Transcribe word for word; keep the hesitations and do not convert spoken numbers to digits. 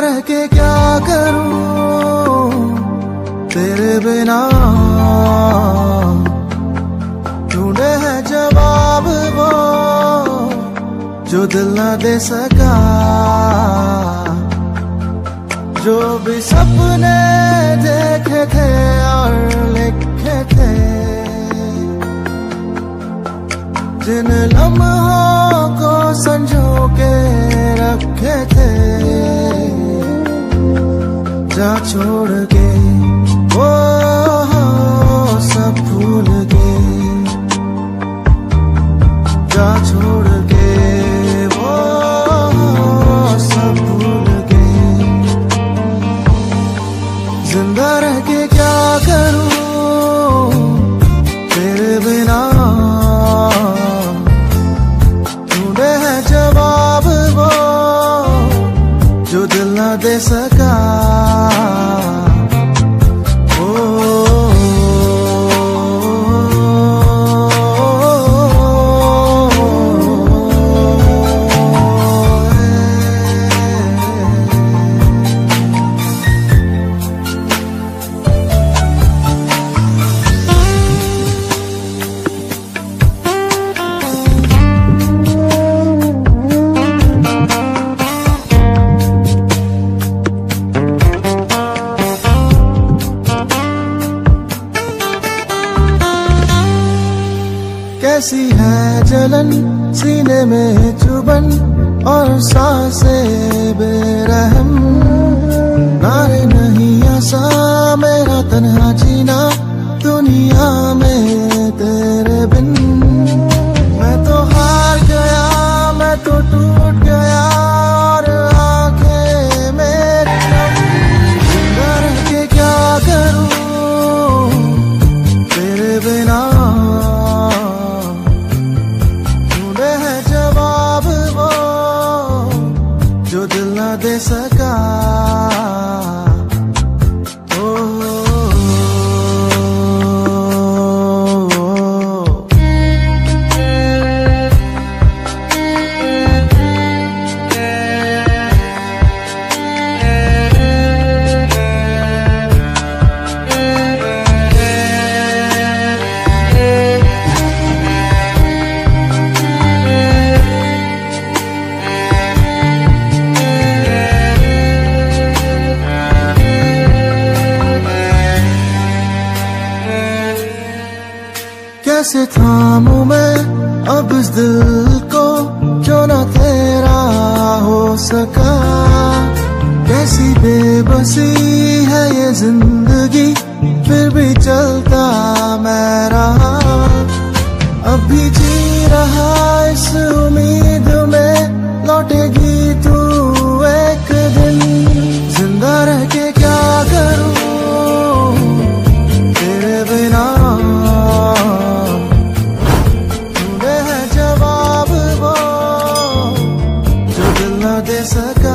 रह के क्या करूं तेरे बिना, ढूंढे है जवाब वो जो दिल न दे सका। जो भी सपने देखे थे और लिखे थे, जिन लम्हों को संजो के रखे थे, जा छोड़ के वो सब भूल के, जा छोड़ के वो सब भूल के। जिंदा रह के क्या करूं तेरे बिना, ढूंढे है जवाब वो जो दिल न दे सका। कैसी है जलन सीने में चुभन और सांसें बेरहम, नारे नहीं आसा मेरा तन्हा जीना दुनिया में तेरे बिन। मैं तो हार गया, मैं तो टूट गया और आंखें मेरी नम। जिंदा रह के क्या करूं तेरे बिना, जो दिल न दे सका। कैसे थामूं मैं अब इस दिल को जो न तेरा हो सका। कैसी बेबसी है ये जिंदगी फिर भी चलता मैं रहा। अब भी जी रहा इस उम्मीद में लौटेगी तू एक दिन। जिंदा रह के क्या करूं तेरे बिना, दे सका।